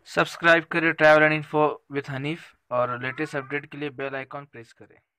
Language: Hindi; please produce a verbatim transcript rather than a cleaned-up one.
सब्सक्राइब करें travel and info with Hanif और लेटेस्ट अपडेट के लिए बेल आइकॉन प्रेस करें।